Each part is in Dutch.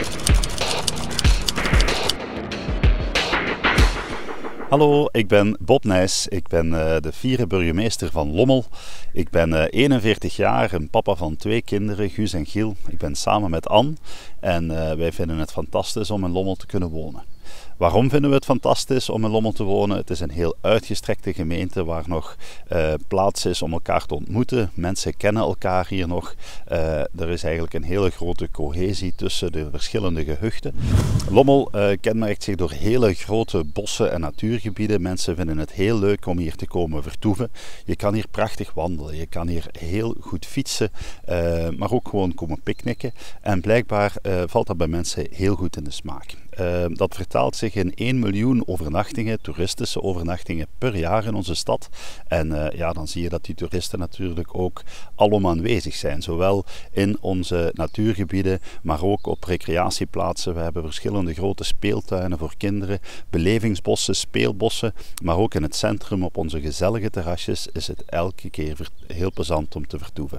Hallo, ik ben Bob Nijs. Ik ben de vierde burgemeester van Lommel. Ik ben 41 jaar, een papa van 2 kinderen, Guus en Giel. Ik ben samen met Anne en wij vinden het fantastisch om in Lommel te kunnen wonen. Waarom vinden we het fantastisch om in Lommel te wonen? Het is een heel uitgestrekte gemeente waar nog plaats is om elkaar te ontmoeten. Mensen kennen elkaar hier nog. Er is eigenlijk een hele grote cohesie tussen de verschillende gehuchten. Lommel kenmerkt zich door hele grote bossen en natuurgebieden. Mensen vinden het heel leuk om hier te komen vertoeven. Je kan hier prachtig wandelen, je kan hier heel goed fietsen, maar ook gewoon komen picknicken. En blijkbaar valt dat bij mensen heel goed in de smaak. Dat vertaalt zich in 1 miljoen overnachtingen, toeristische overnachtingen per jaar in onze stad. En ja, dan zie je dat die toeristen natuurlijk ook alom aanwezig zijn. Zowel in onze natuurgebieden, maar ook op recreatieplaatsen. We hebben verschillende grote speeltuinen voor kinderen, belevingsbossen, speelbossen. Maar ook in het centrum op onze gezellige terrasjes is het elke keer heel plezant om te vertoeven.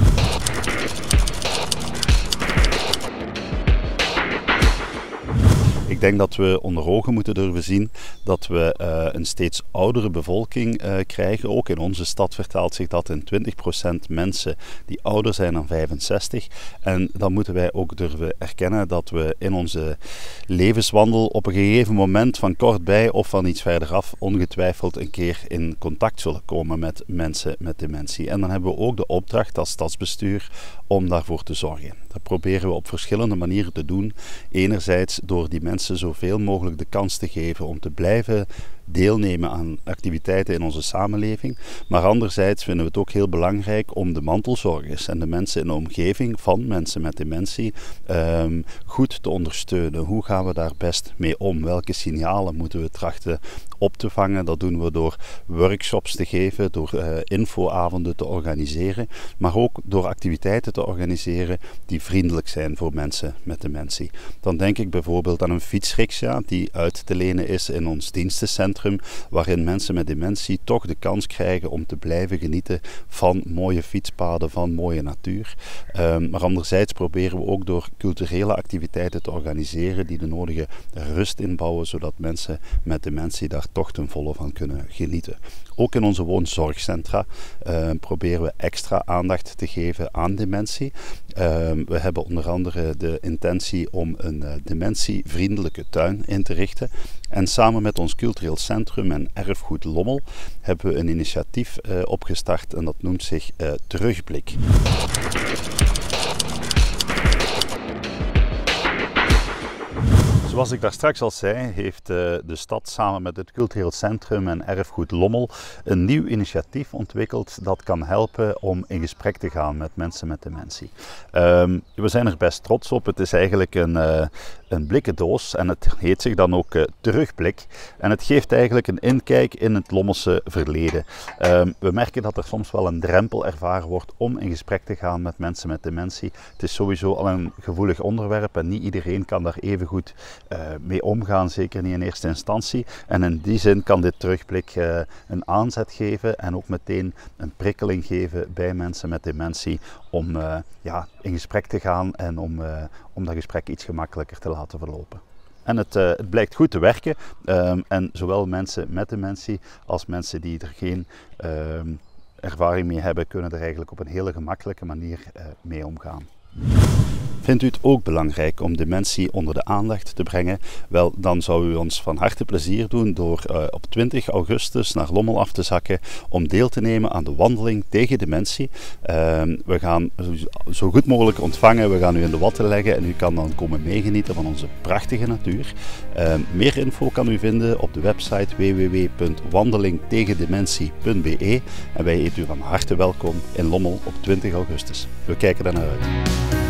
Ik denk dat we onder ogen moeten durven zien dat we een steeds oudere bevolking krijgen. Ook in onze stad vertaalt zich dat in 20% mensen die ouder zijn dan 65. En dan moeten wij ook durven erkennen dat we in onze levenswandel op een gegeven moment van kortbij of van iets verderaf ongetwijfeld een keer in contact zullen komen met mensen met dementie. En dan hebben we ook de opdracht als stadsbestuur om daarvoor te zorgen. Dat proberen we op verschillende manieren te doen. Enerzijds door die mensen zoveel mogelijk de kans te geven om te blijven deelnemen aan activiteiten in onze samenleving. Maar anderzijds vinden we het ook heel belangrijk om de mantelzorgers en de mensen in de omgeving van mensen met dementie goed te ondersteunen. Hoe gaan we daar best mee om? Welke signalen moeten we trachten op te vangen? Dat doen we door workshops te geven, door infoavonden te organiseren, maar ook door activiteiten te organiseren die vriendelijk zijn voor mensen met dementie. Dan denk ik bijvoorbeeld aan een fietsriksja die uit te lenen is in ons dienstencentrum, waarin mensen met dementie toch de kans krijgen om te blijven genieten van mooie fietspaden, van mooie natuur. Maar anderzijds proberen we ook door culturele activiteiten te organiseren die de nodige rust inbouwen, zodat mensen met dementie daar toch ten volle van kunnen genieten. Ook in onze woonzorgcentra proberen we extra aandacht te geven aan dementie. We hebben onder andere de intentie om een dementievriendelijke tuin in te richten. En samen met ons cultureel centrum en erfgoed Lommel hebben we een initiatief opgestart en dat noemt zich Terugblik. Zoals ik daar straks al zei, heeft de stad samen met het cultureel centrum en erfgoed Lommel een nieuw initiatief ontwikkeld dat kan helpen om in gesprek te gaan met mensen met dementie. We zijn er best trots op. Het is eigenlijk een blikken doos en het heet zich dan ook Terugblik. En het geeft eigenlijk een inkijk in het Lommelse verleden. We merken dat er soms wel een drempel ervaren wordt om in gesprek te gaan met mensen met dementie. Het is sowieso al een gevoelig onderwerp en niet iedereen kan daar even goed mee omgaan, zeker niet in eerste instantie. En in die zin kan dit Terugblik een aanzet geven en ook meteen een prikkeling geven bij mensen met dementie om in gesprek te gaan en om dat gesprek iets gemakkelijker te laten verlopen. En het blijkt goed te werken en zowel mensen met dementie als mensen die er geen ervaring mee hebben, kunnen er eigenlijk op een hele gemakkelijke manier mee omgaan. Vindt u het ook belangrijk om dementie onder de aandacht te brengen? Wel, dan zou u ons van harte plezier doen door op 20 augustus naar Lommel af te zakken om deel te nemen aan de wandeling tegen dementie. We gaan u zo goed mogelijk ontvangen, we gaan u in de watten leggen en u kan dan komen meegenieten van onze prachtige natuur. Meer info kan u vinden op de website www.wandelingtegendementie.be en wij heten u van harte welkom in Lommel op 20 augustus. We kijken er naar uit.